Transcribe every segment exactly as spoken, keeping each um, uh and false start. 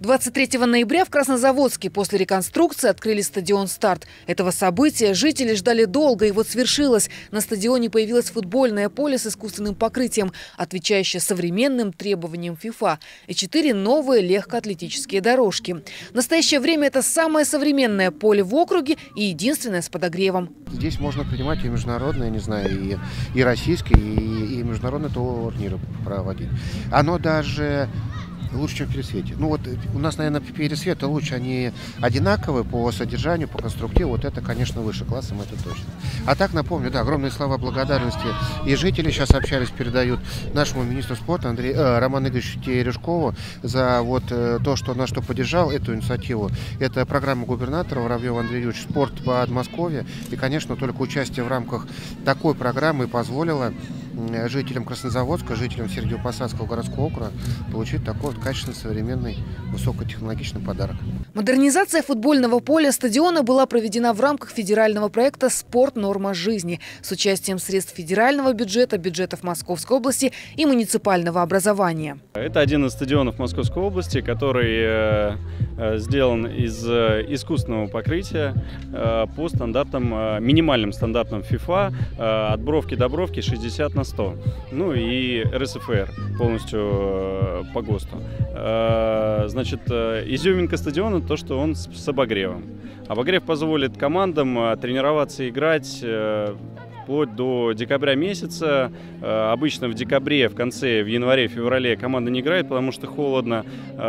двадцать третьего ноября в Краснозаводске после реконструкции открыли стадион «Старт». Этого события жители ждали долго, и вот свершилось. На стадионе появилось футбольное поле с искусственным покрытием, отвечающее современным требованиям ФИФА, и четыре новые легкоатлетические дорожки. В настоящее время это самое современное поле в округе и единственное с подогревом. Здесь можно принимать и международные, не знаю, и, и российские, и, и международные турниры проводить. Оно даже лучше, чем в пересвете. Ну вот у нас, наверное, пересветы лучше, они одинаковые по содержанию, по конструктиву. Вот это, конечно, выше классом, это точно. А так, напомню, да, огромные слова благодарности. И жители сейчас общались, передают нашему министру спорта Андрею, э, Роману Игоревичу Терешкову за вот э, то, что нас что поддержал эту инициативу. Это программа губернатора Воробьева Андрея Юрьевича «Спорт по Подмосковье». И, конечно, только участие в рамках такой программы позволило жителям Краснозаводска, жителям Сергиево-Посадского городского округа получить такой вот качественный, современный, высокотехнологичный подарок. Модернизация футбольного поля стадиона была проведена в рамках федерального проекта «Спорт. Норма жизни» с участием средств федерального бюджета, бюджетов Московской области и муниципального образования. Это один из стадионов Московской области, который сделан из искусственного покрытия по стандартам, минимальным стандартам ФИФА, от бровки до бровки шестьдесят на сто. Ну и эр эс эф эр полностью по ГОСТу. Значит, изюминка стадиона то, что он с обогревом. Обогрев позволит командам тренироваться и играть вплоть до декабря месяца. Обычно в декабре, в конце, в январе-феврале команда не играет, потому что холодно.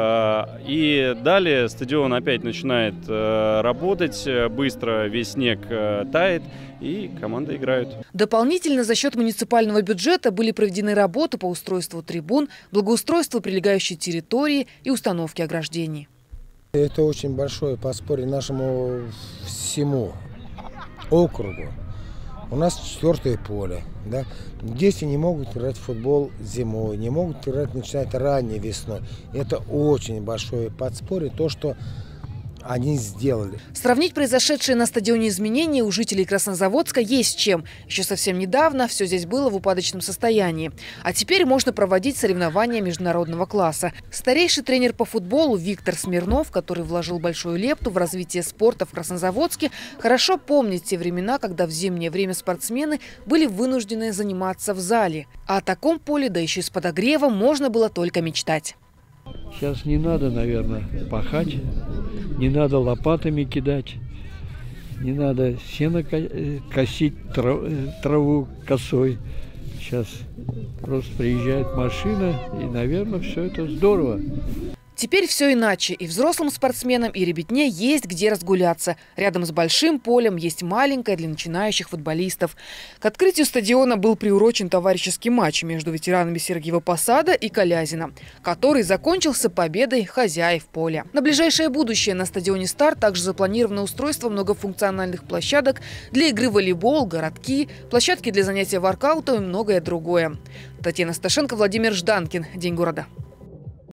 И далее стадион опять начинает работать быстро, весь снег тает, и команды играют. Дополнительно за счет муниципального бюджета были проведены работы по устройству трибун, благоустройству прилегающей территории и установке ограждений. Это очень большое подспорье нашему всему округу. У нас четвертое поле. Да? Дети не могут играть в футбол зимой, не могут играть, начинать ранней весной. Это очень большое подспорье, то, что они сделали. Сравнить произошедшие на стадионе изменения у жителей Краснозаводска есть с чем. Еще совсем недавно все здесь было в упадочном состоянии. А теперь можно проводить соревнования международного класса. Старейший тренер по футболу Виктор Смирнов, который вложил большую лепту в развитие спорта в Краснозаводске, хорошо помнит те времена, когда в зимнее время спортсмены были вынуждены заниматься в зале. А о таком поле, да еще и с подогревом, можно было только мечтать. Сейчас не надо, наверное, пахать, не надо лопатами кидать, не надо сено косить, траву косой. Сейчас просто приезжает машина, и, наверное, все это здорово. Теперь все иначе. И взрослым спортсменам, и ребятне есть где разгуляться. Рядом с большим полем есть маленькое для начинающих футболистов. К открытию стадиона был приурочен товарищеский матч между ветеранами Сергиева Посада и Колязина, который закончился победой хозяев поля. На ближайшее будущее на стадионе «Старт» также запланировано устройство многофункциональных площадок для игры в волейбол, городки, площадки для занятия воркаутом и многое другое. Татьяна Сташенко, Владимир Жданкин. День города.